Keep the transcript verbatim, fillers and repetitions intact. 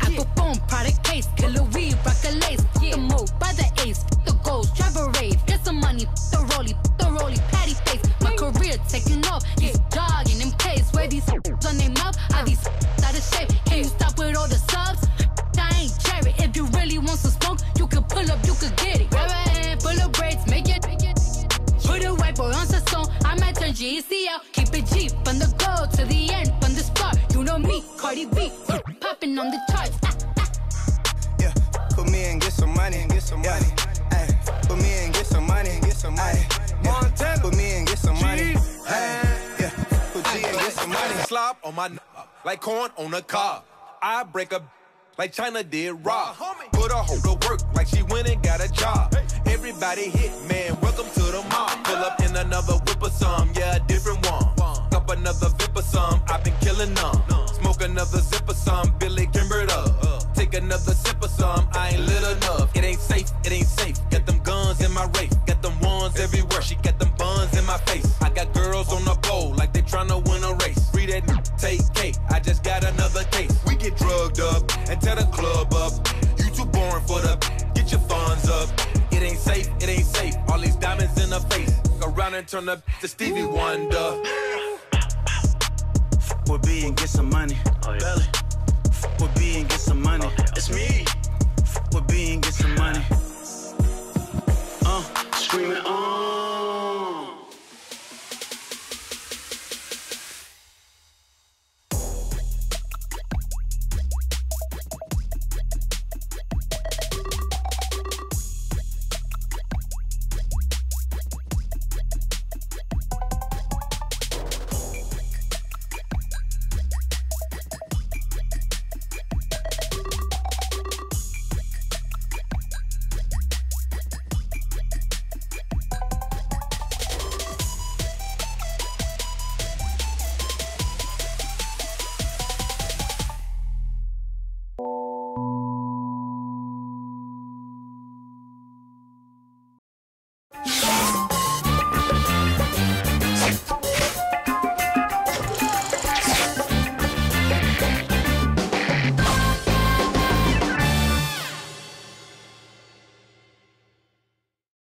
Apple phone, product case, killer weed, rock a lace. The move by the ace, the goals, drive a rave. Get some money, the rollie, the rollie, patty face. My career taking off, he's jogging in pace. Where these on their mouth, are these out of shape? Can you stop with all the subs? I ain't Jerry. If you really want some smoke, you can pull up, you could get it. Grab a hand, full of braids, make it. Put a white boy on the song, I might turn G-Eazy out. Keep it G, from the go to the end, from the start. You know me, Cardi B, popping on the charts. Ah, ah. Yeah, put me in, get some money, and get some money. Ay, put me in, get some money, and get some money. Yeah, put me in, get some money. Ay, yeah, put G and get some money. Slop on my n like corn on a cob. I break a like China did Rob. Put a hoe to work like she went and got a job. Everybody hit, man, welcome to the mob. Pull up in another whip or some, yeah, a different one. Up another vip or some, I've been killing them. Smoke another zip or some, Billy Kimbered up. Take another sip or some, I ain't lit enough. It ain't safe, it ain't safe. Got them guns in my race, got them ones everywhere. She got them buns in my face. I got girls on the pole like they tryna win a race. Free that take cake, I just got another case. We get drugged up and tear the club up. You too boring for the, get your funds up. It ain't safe, it ain't safe. All these diamonds in her face. Go around and turn up to Stevie Wonder. Fuck with B and get some money. Oh, yeah. Belly. Fuck with B and get some money. Okay. It's me. Fuck with B and get some money.